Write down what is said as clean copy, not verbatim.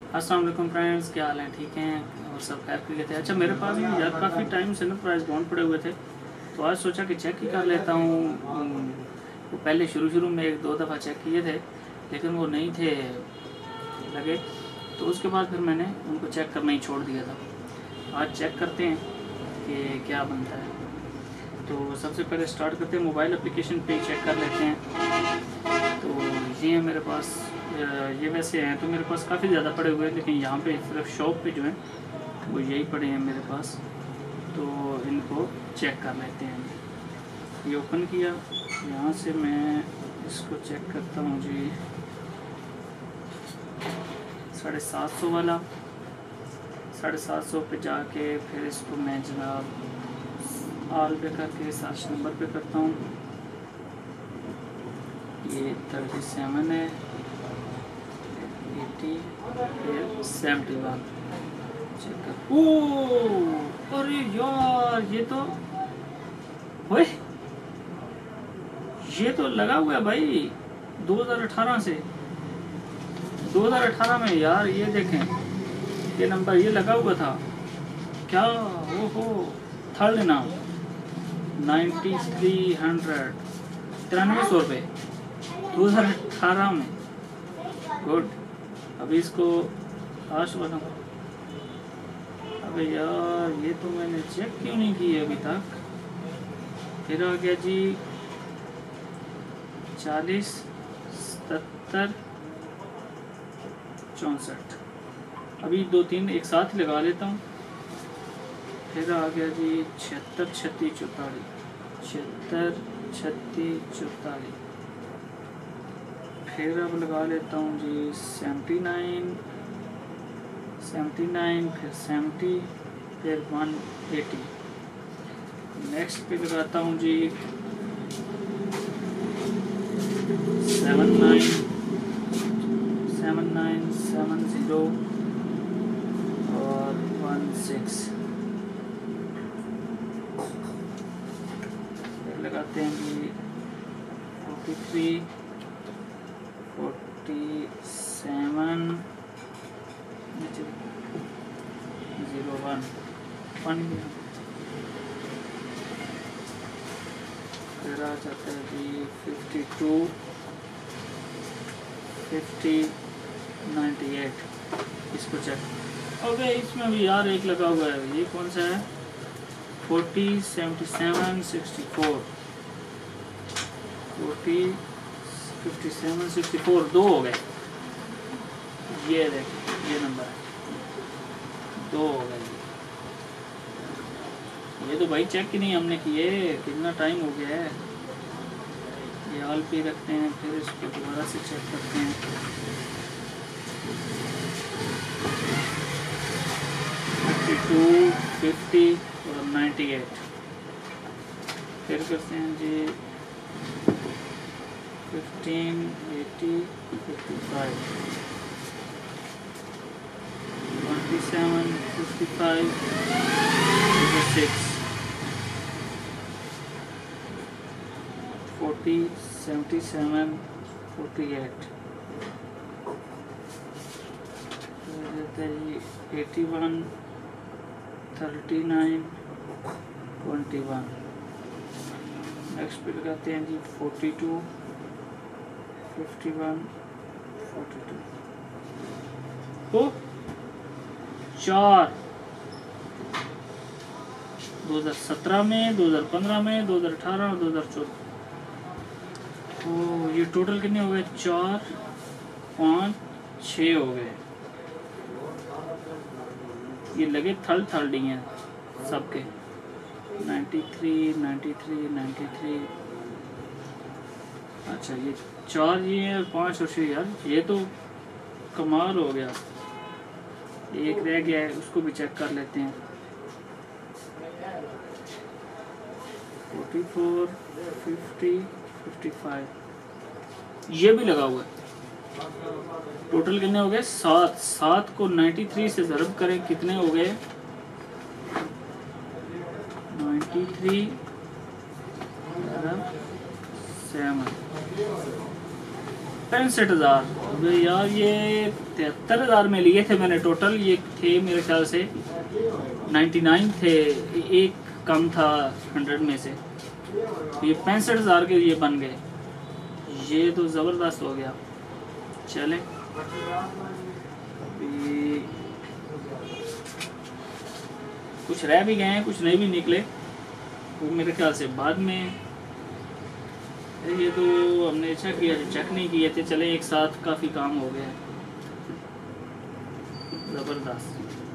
अस्सलाम वालेकुम फ्रेंड्स, क्या हाल है? ठीक हैं और सब खैर खैरियत है। अच्छा, मेरे पास भी यार काफ़ी टाइम से ना प्राइस बॉन्ड पड़े हुए थे, तो आज सोचा कि चेक ही कर लेता हूँ। वो पहले शुरू में एक दो दफ़ा चेक किए थे, लेकिन वो नहीं थे लगे, तो उसके बाद फिर मैंने उनको चेक करना ही छोड़ दिया था। आज चेक करते हैं कि क्या बनता है। तो सबसे पहले स्टार्ट करते हैं, मोबाइल एप्लीकेशन पे चेक कर लेते हैं। तो ये है मेरे पास, ये वैसे हैं तो मेरे पास काफ़ी ज़्यादा पड़े हुए हैं, लेकिन यहाँ पे सिर्फ शॉप पे जो है वो यही पड़े हैं मेरे पास। तो इनको चेक कर लेते हैं। ये ओपन किया, यहाँ से मैं इसको चेक करता हूँ जी। 750 वाला, 750 पे जाके फिर इसको मैं जनाब ऑल पे करके 7 नंबर पे करता हूँ। ये 37 है, 80, फिर 71 चेक कर। ओह अरे यार, ये तो लगा हुआ है भाई 2018 से। 2018 में यार, ये देखें, ये नंबर ये लगा हुआ था क्या? ओहो, थर्ड नाम 9300, 9300 रुपये 2018 में। गुड। अभी इसको लास्ट वाला, अबे यार ये तो मैंने चेक क्यों नहीं किया अभी तक। फिर आ गया जी 40, 77, 64। अभी 2-3 एक साथ ही लगा लेता हूँ। फिर आ गया जी 76, 36, 44, 76, 36, 44। फिर अब लगा लेता हूँ जी 79, 79, फिर 70, फिर 180। नेक्स्ट पे लगाता हूँ जी 79, 79, 70 और 16। फिर लगाते हैं जी 43, 47, 01, फिर आ जाता है जी 52, 50, 98। इसको चेक। ओके, इसमें भी यार एक लगा हुआ है, ये कौन सा है? 40, 77, 64, 40, 57, 64, दो हो गए। ये देख, ये नंबर है, दो हो गए। ये तो भाई चेक ही नहीं हमने किए, कितना टाइम हो गया है। ये ऑल पे रखते हैं, फिर इसको दोबारा से चेक करते हैं। 52, 50 और 98। फिर करते हैं जी 15, 80, 55, 27, 55, 6, 40, 77, 48। 81, 39, 21। नेक्स्ट पे लगाते हैं जी 42, 51, 42। तो 4 2017 में, 2015 में, 2018 और 2014। तो ये टोटल कितने हो गए? 4, 5, 6 हो गए। ये लगे थर्ड ही हैं सबके। 93, 93, 93। अच्छा, ये 4 ये हैं, 5 और 6। यार ये तो कमाल हो गया। एक रह गया है, उसको भी चेक कर लेते हैं। 44, 50, 55, ये भी लगा हुआ है। टोटल कितने हो गए? 7 को 93 से ज़रब करें, कितने हो गए? 93 ज़रब 7, 65,000। अबे यार ये 73,000 में लिए थे मैंने टोटल। ये थे मेरे ख्याल से 99 थे, एक कम था 100 में से। ये 65,000 के ये बन गए। ये तो ज़बरदस्त हो गया। चले अभी कुछ रह भी गए हैं, कुछ नहीं भी निकले, वो मेरे ख्याल से बाद में। ये तो हमने अच्छा किया, चेक नहीं किए थे। चले एक साथ काफ़ी काम हो गया, ज़बरदस्त।